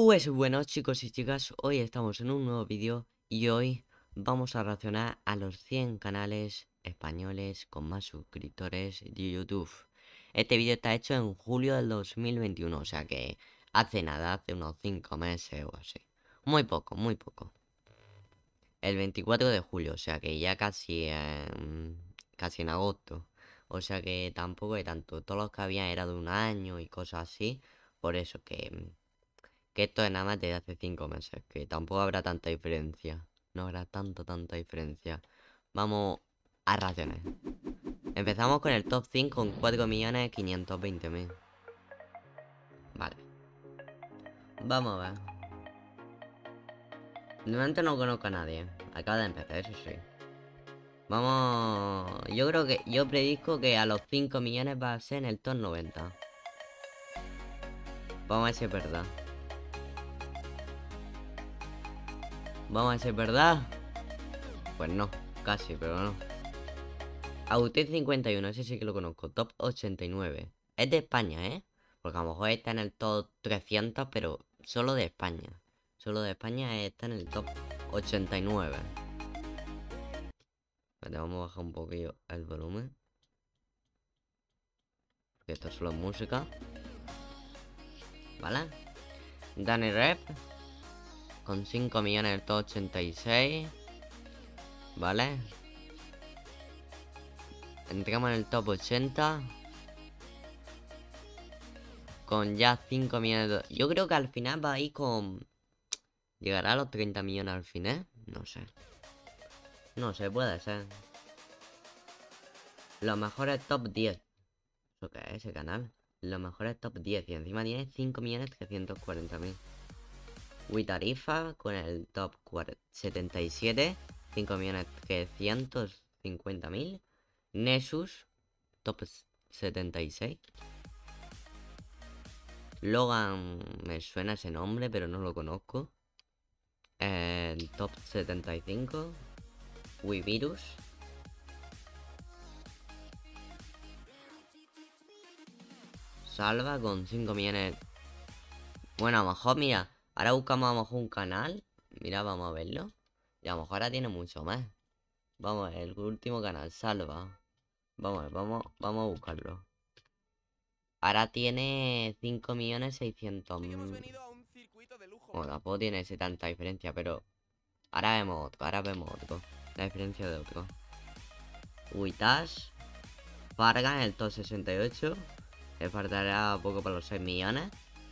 Pues bueno, chicos y chicas, hoy estamos en un nuevo vídeo y hoy vamos a reaccionar a los 100 canales españoles con más suscriptores de YouTube. Este vídeo está hecho en julio del 2021, o sea que hace nada, hace unos 5 meses o así. Muy poco, muy poco. El 24 de julio, o sea que ya casi en agosto. O sea que tampoco hay tanto. Todos los que había era de un año y cosas así. Por eso que esto es nada más de hace 5 meses, que tampoco habrá tanta diferencia. No habrá tanta diferencia. Vamos a raciones. Empezamos con el top 5 con 4.520.000. Vale. Vamos a ver. De momento no conozco a nadie. Acaba de empezar, eso sí. Vamos. Yo predizco que a los 5 millones va a ser en el top 90. Vamos a ver si es verdad. Vamos a ver si es verdad. Pues no, casi, pero no. Autet 51, ese sí que lo conozco. Top 89. Es de España, ¿eh? Porque a lo mejor está en el top 300, pero solo de España. Solo de España está en el top 89. Vale, vamos a bajar un poquillo el volumen. Porque esto es solo música. ¿Vale? Danny Rep. Con 5 millones en el top 86. ¿Vale? Entramos en el top 80. Con ya 5 millones de... Yo creo que al final va a ir con... ¿Llegará a los 30 millones al final? No sé. No sé, puede ser. Los mejores top 10. ¿Eso qué es ese canal? Los mejores top 10. Y encima tiene 5.340.000. Witarifa con el top 77. 5.350.000. Nessus. Top 76. Logan. Me suena ese nombre, pero no lo conozco. Top 75. Wivirus. Salva con 5 millones. Bueno, a lo mejor, mira. Ahora buscamos a lo mejor un canal. Mira, vamos a verlo. Y a lo mejor ahora tiene mucho más. Vamos a ver, el último canal, Salva. Vamos a ver, vamos a buscarlo. Ahora tiene 5.600.000. Bueno, tampoco tiene ese tanta diferencia, pero ahora vemos otro, La diferencia de otro. Witash. Fargan, el top 68. Le faltará poco para los 6 millones.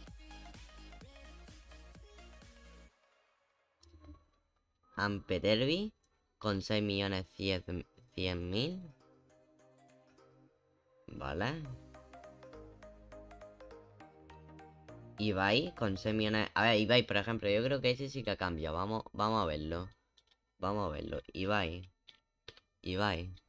Ampeterbi con 6.100.000. Vale. Ibai con 6 millones. A ver, Ibai, por ejemplo, yo creo que ese sí que cambia. Vamos a verlo. Vamos a verlo. Ibai.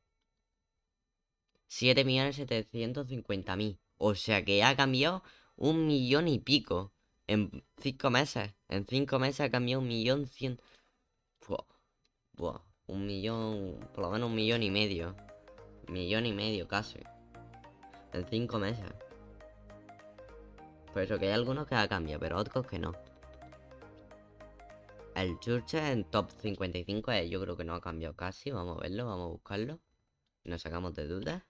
7.750.000. O sea que ha cambiado 1 millón y pico. En 5 meses. En 5 meses ha cambiado 1.100.000. Buah, buah. 1 millón. Por lo menos 1,5 millones. 1,5 millones casi. En 5 meses. Por eso que hay algunos que ha cambiado, pero otros que no. El Churchill en top 55 yo creo que no ha cambiado casi. Vamos a verlo, vamos a buscarlo. Nos sacamos de dudas.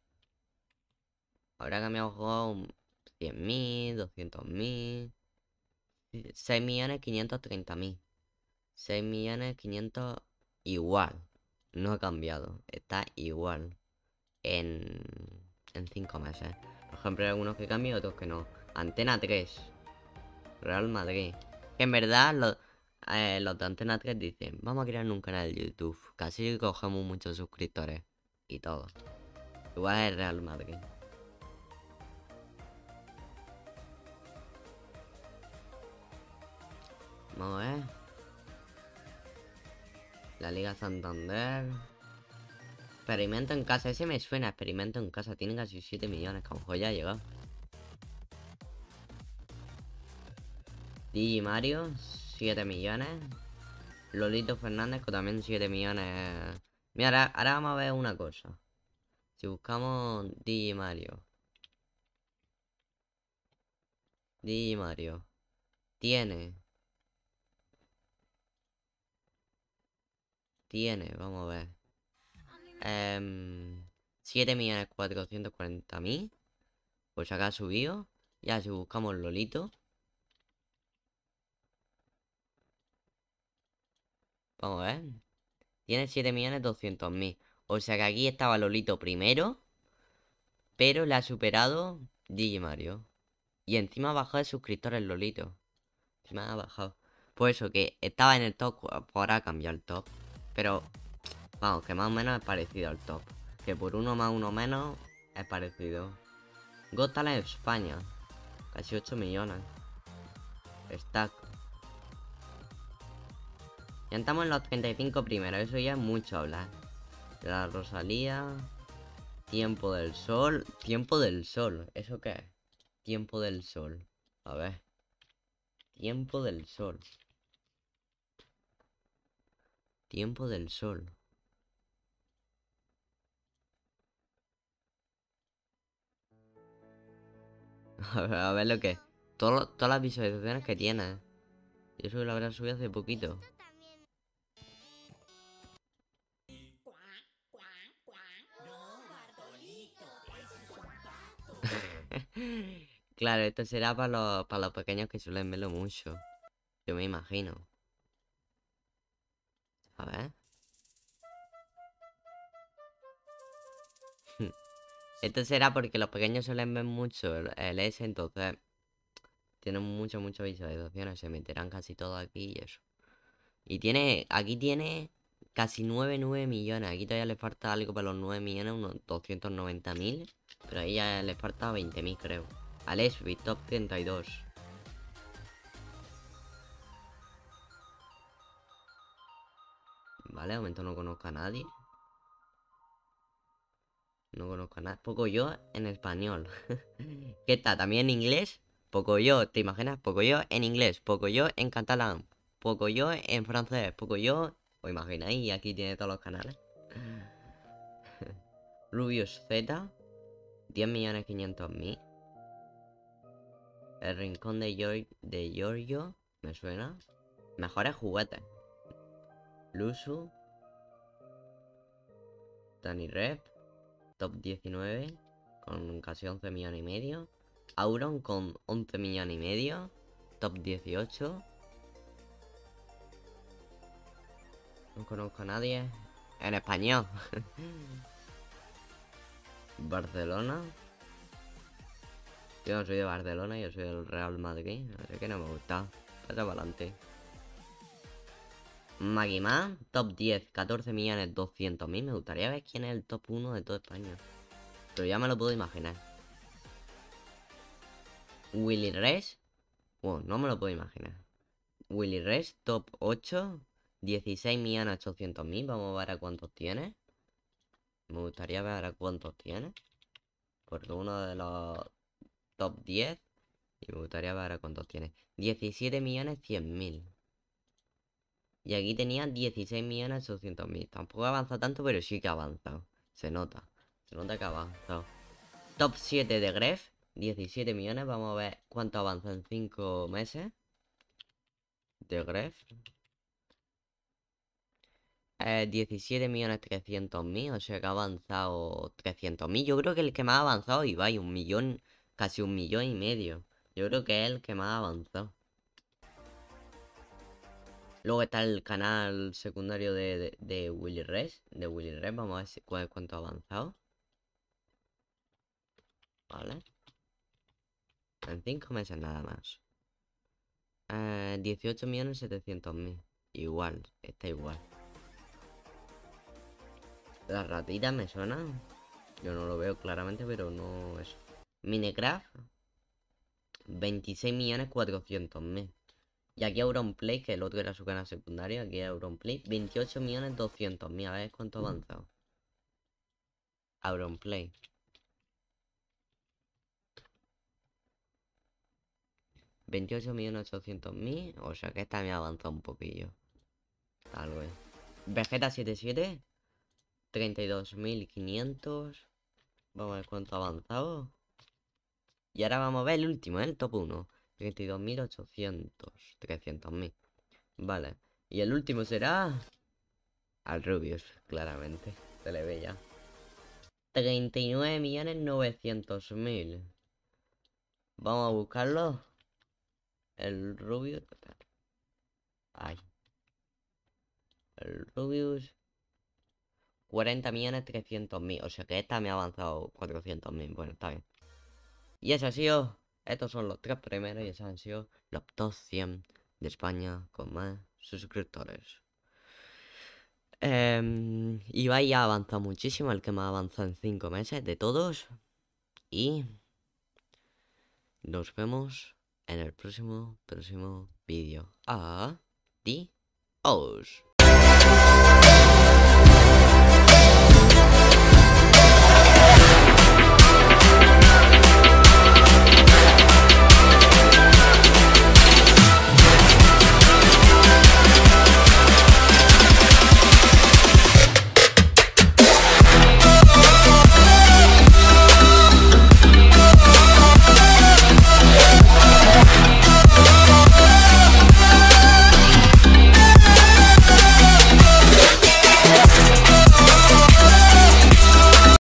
Habrá cambiado juego 100.000, 200.000. 6.530.000. 6.500.000 igual. No ha cambiado. Está igual. En, en 5 meses. Por ejemplo, hay algunos que cambian y otros que no. Antena 3. Real Madrid. Que en verdad los de Antena 3 dicen, vamos a crear un canal de YouTube. Casi cogemos muchos suscriptores. Y todo. Igual es Real Madrid. Vamos a ver. La Liga Santander. Experimento en casa. Ese me suena. Experimento en casa. Tiene casi 7 millones. Que a lo mejor ya ha llegado. Digi Mario. 7 millones. Lolito Fernández con también 7 millones. Mira, ahora vamos a ver una cosa. Si buscamos Digi Mario. Digi Mario. Tiene. Vamos a ver. 7.440.000. Pues acá ha subido. Ya si buscamos Lolito. Vamos a ver. Tiene 7.200.000. O sea que aquí estaba Lolito primero. Pero le ha superado Digimario. Y encima ha bajado de suscriptores Lolito. Encima ha bajado. Por eso que estaba en el top. Ahora ha cambiado el top. Pero vamos, que más o menos es parecido al top. Que por uno más uno menos es parecido. Got Talent España. Casi 8 millones. Stack. Ya estamos en los 35 primeros. Eso ya es mucho hablar. La Rosalía. Tiempo del sol. Tiempo del sol. ¿Eso qué es? Tiempo del sol. A ver. Tiempo del sol. Tiempo del sol. A ver lo que es. Todas las visualizaciones que tiene. Y eso lo habrá subido hace poquito. Claro, esto será para los pequeños que suelen verlo mucho. Yo me imagino. A ver. Esto será porque los pequeños suelen ver mucho el S, entonces tienen muchas visualizaciones. Se meterán casi todo aquí y eso. Y aquí tiene casi 9 millones. Aquí todavía le falta algo para los 9 millones, unos 290.000. Pero ahí ya le falta 20.000, creo. Alesbi, top 32. Vale, de momento no conozco a nadie. No conozco a nadie. Poco yo en español. ¿Qué está? ¿También en inglés? Poco yo, ¿te imaginas? Poco yo en inglés, poco yo en catalán, poco yo en francés, poco yo. ¿Os imagináis? Y aquí tiene todos los canales. Rubius Z, 10.500.000. El rincón de Giorgio, me suena. Mejores juguetes. Lusu, Danny Rep, top 19, con casi 11 millones y medio. Auron con 11 millones y medio, top 18. No conozco a nadie. En español. Barcelona. Yo no soy de Barcelona, yo soy del Real Madrid. Así que no me gusta. Pasa para adelante. Magimá, top 10, 14.200.000. Me gustaría ver quién es el top 1 de toda España. Pero ya me lo puedo imaginar. Willy Rex. Bueno, no me lo puedo imaginar. Willy Rex, top 8, 16.800.000. Vamos a ver a cuántos tiene. Me gustaría ver a cuántos tiene. Porque uno de los top 10. Y me gustaría ver a cuántos tiene. 17.100.000. Y aquí tenía 16.800.000. Tampoco avanza tanto, pero sí que ha avanzado. Se nota. Se nota que ha avanzado. Top 7 de Gref. 17 millones. Vamos a ver cuánto avanza en 5 meses. De Gref. 17.300.000. O sea que ha avanzado 300.000. Yo creo que el que más ha avanzado, Ibai, 1 millón. Casi 1,5 millones. Yo creo que es el que más ha avanzado. Luego está el canal secundario de Willy Rex. De Willy Rex, vamos a ver cuánto ha avanzado. Vale. En 5 meses nada más. 18.700.000. Igual, está igual. Las ratitas me suenan. Yo no lo veo claramente, pero no es. Minecraft. 26.400.000. Y aquí Auronplay, que el otro era su canal secundario. Aquí Auronplay. 28.200.000. A ver cuánto ha avanzado. Auronplay. 28.800.000. O sea que esta me ha avanzado un poquillo. Tal vez. Vegeta 77. 32.500. Vamos a ver cuánto ha avanzado. Y ahora vamos a ver el último, el top 1. 32.800. 300.000. Vale. Y el último será... Al Rubius, claramente. Se le ve ya. 39.900.000. Vamos a buscarlo. El Rubius. Ay. El Rubius. 40.300.000. O sea que esta me ha avanzado 400.000. Bueno, está bien. Y eso ha sido. Estos son los tres primeros y esos han sido los top 100 de España con más suscriptores. Ibai ya ha avanzado muchísimo, el que más ha avanzado en 5 meses de todos. Y nos vemos en el próximo vídeo. Adiós.